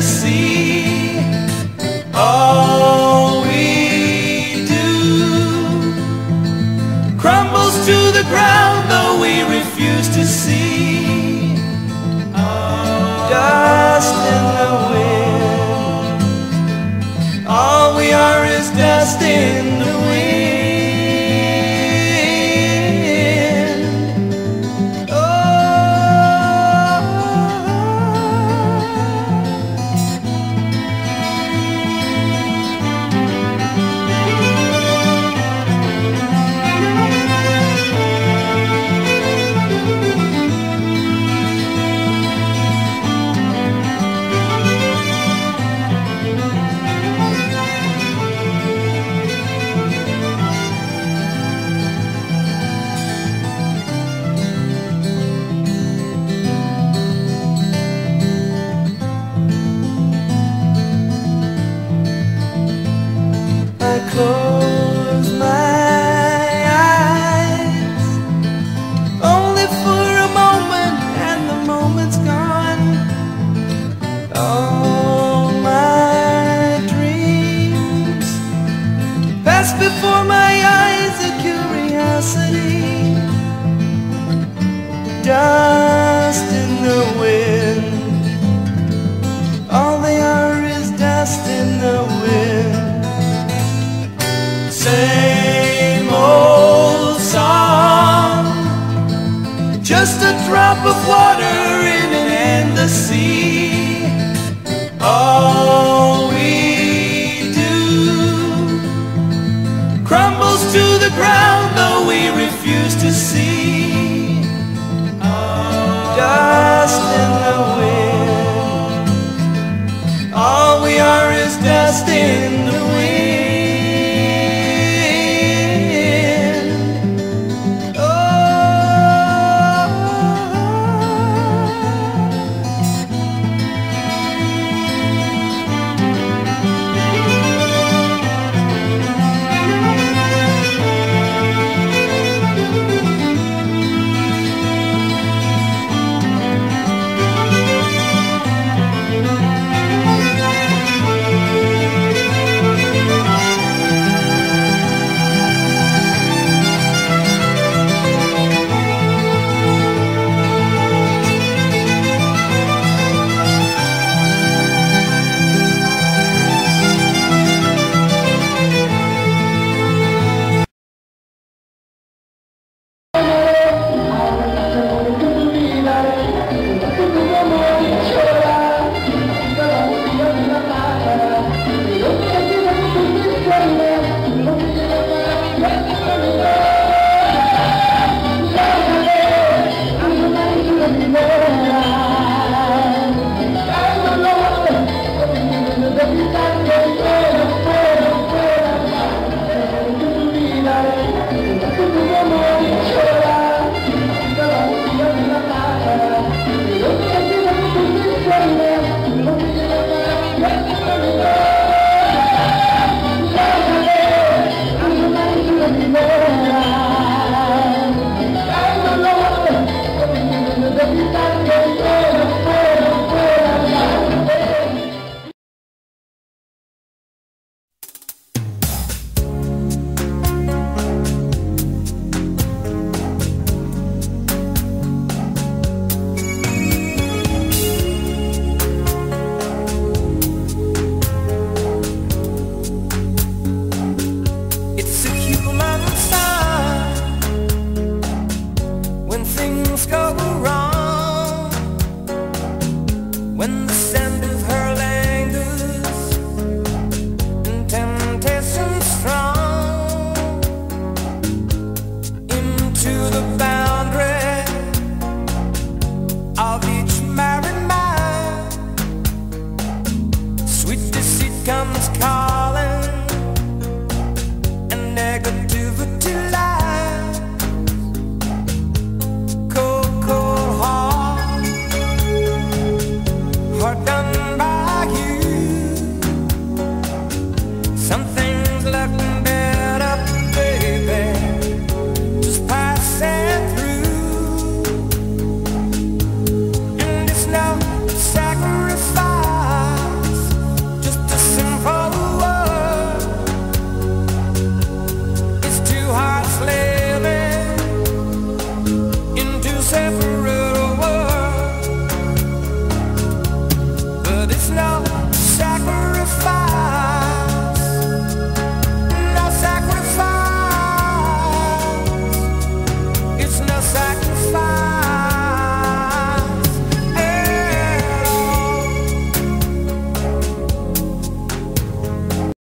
see. All we do crumbles to the ground, though we refuse to see. Dust in the wind. All we are is dust in the wind. Close my eyes, only for a moment, and the moment's gone. All my dreams pass before my eyes, a curiosity. Dust in the wind. All they are is dust in the wind. Same old song, just a drop of water in an endless sea. All we do crumbles to the ground, though we refuse to see. Dust